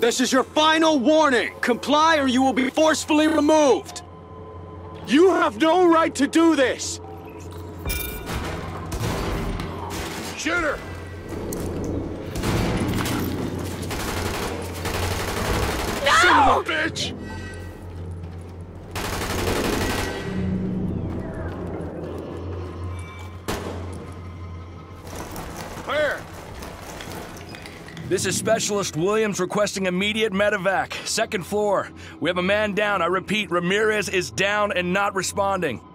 This is your final warning. Comply or you will be forcefully removed. You have no right to do this. Shoot her! No! Son of a bitch! Where? This is Specialist Williams requesting immediate medevac. Second floor. We have a man down. I repeat, Ramirez is down and not responding.